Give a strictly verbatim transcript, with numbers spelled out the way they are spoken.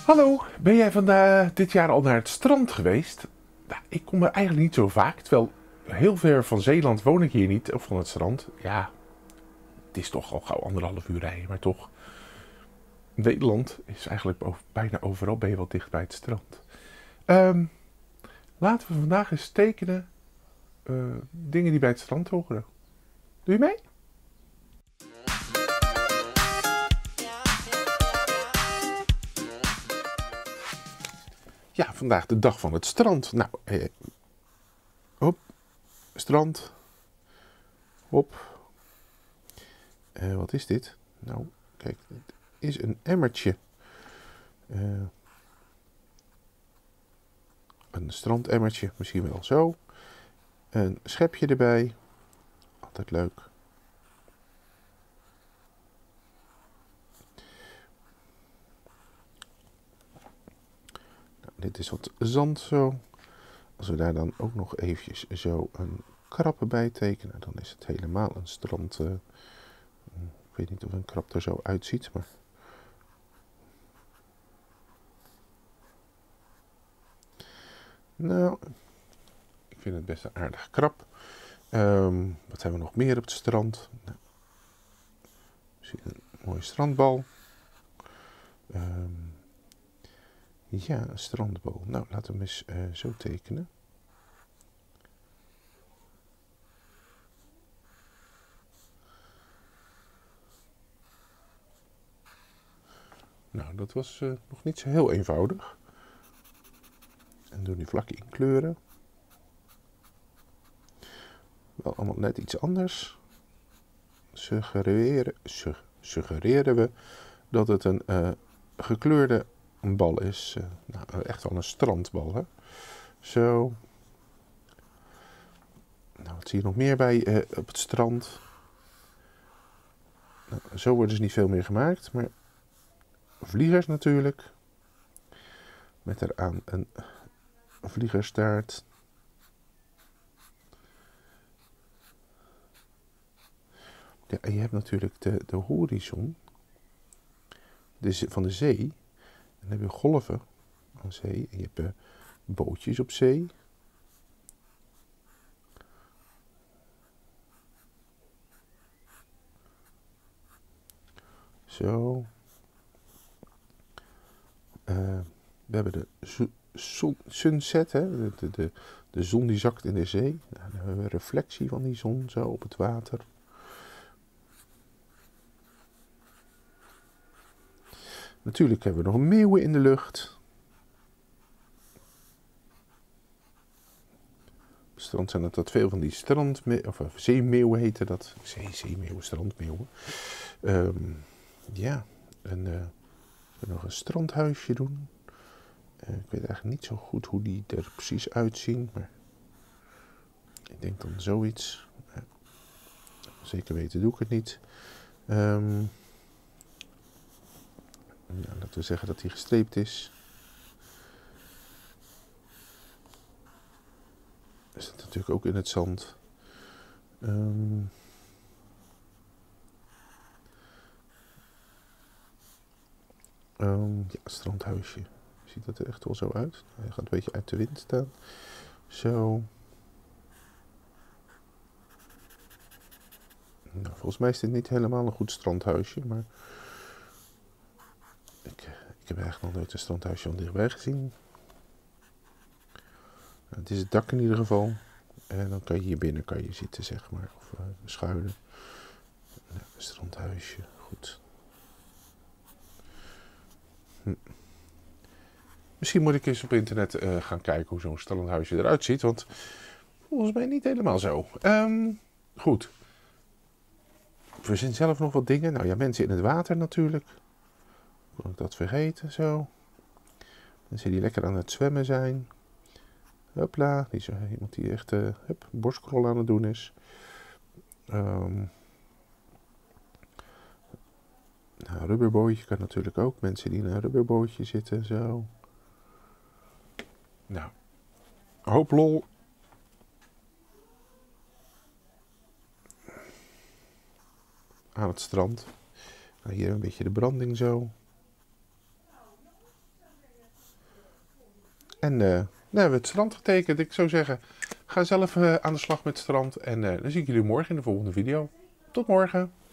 Hallo, ben jij vandaag dit jaar al naar het strand geweest? Nou, ik kom er eigenlijk niet zo vaak, terwijl heel ver van Zeeland woon ik hier niet, of van het strand. Ja, het is toch al gauw anderhalf uur rijden, maar toch. Nederland is eigenlijk bijna overal ben je wel dicht bij het strand. Um, Laten we vandaag eens tekenen uh, dingen die bij het strand horen. Doe je mee? Ja, vandaag de dag van het strand. Nou, eh, hop, strand. Hop. Uh, wat is dit? Nou, kijk, het is een emmertje. Uh, een strandemmertje, misschien wel zo. Een schepje erbij. Altijd leuk. Nou, dit is wat zand zo. Als we daar dan ook nog eventjes zo een krabbe bij tekenen, dan is het helemaal een strand. Uh, ik weet niet of een krab er zo uitziet, maar... Nou, ik vind het best een aardig krab. Um, wat hebben we nog meer op het strand? Nou, misschien een mooie strandbal. Um, ja, een strandbal. Nou, laten we hem eens uh, zo tekenen. Nou, dat was uh, nog niet zo heel eenvoudig. En doen die vlakken inkleuren. Wel allemaal net iets anders. Suggereren, sug, suggereren we dat het een uh, gekleurde bal is. Uh, nou, echt wel een strandbal, hè. Zo. Nou, wat zie je nog meer bij uh, op het strand? Nou, zo worden dus niet veel meer gemaakt, maar vliegers natuurlijk. Met eraan een vliegerstaart. Ja, en je hebt natuurlijk de, de horizon de, van de zee. En dan heb je golven aan zee. En je hebt uh, bootjes op zee. Zo. Uh, we hebben de zon, sunset, hè? De, de, de, de zon die zakt in de zee. Nou, dan hebben we een reflectie van die zon zo op het water. Natuurlijk hebben we nog meeuwen in de lucht. Op het strand zijn het dat veel van die strand, of zeemeeuwen heten dat. Zee, zeemeeuwen, strandmeeuwen. Um, ja, en uh, we nog een strandhuisje doen. Uh, ik weet eigenlijk niet zo goed hoe die er precies uitzien, maar ik denk dan zoiets. Uh, zeker weten doe ik het niet. Um, nou, laten we zeggen dat hij gestreept is. Er zit natuurlijk ook in het zand. Um, um, ja, strandhuisje. Ziet dat er echt wel zo uit? Hij gaat een beetje uit de wind staan. Zo. Nou, volgens mij is dit niet helemaal een goed strandhuisje, maar ik, ik heb eigenlijk nog nooit een strandhuisje van dichtbij gezien. Nou, het is het dak in ieder geval. En dan kan je hier binnen kan je zitten, zeg maar, of uh, schuilen. Nou, een strandhuisje, goed. Hm. Misschien moet ik eens op internet uh, gaan kijken hoe zo'n strandhuisje eruit ziet, want volgens mij niet helemaal zo. Um, goed. Verzin zelf nog wat dingen. Nou ja, mensen in het water natuurlijk. Kon ik dat vergeten, zo. Mensen die lekker aan het zwemmen zijn. Hopla, die zo, iemand die echt uh, hup, borstkrol aan het doen is. Um, nou, een rubberbootje kan natuurlijk ook. Mensen die in een rubberbootje zitten, zo. Nou, hoop lol. Aan het strand. Nou, hier een beetje de branding zo. En uh, dan hebben we het strand getekend. Ik zou zeggen, ga zelf uh, aan de slag met het strand. En uh, dan zie ik jullie morgen in de volgende video. Tot morgen.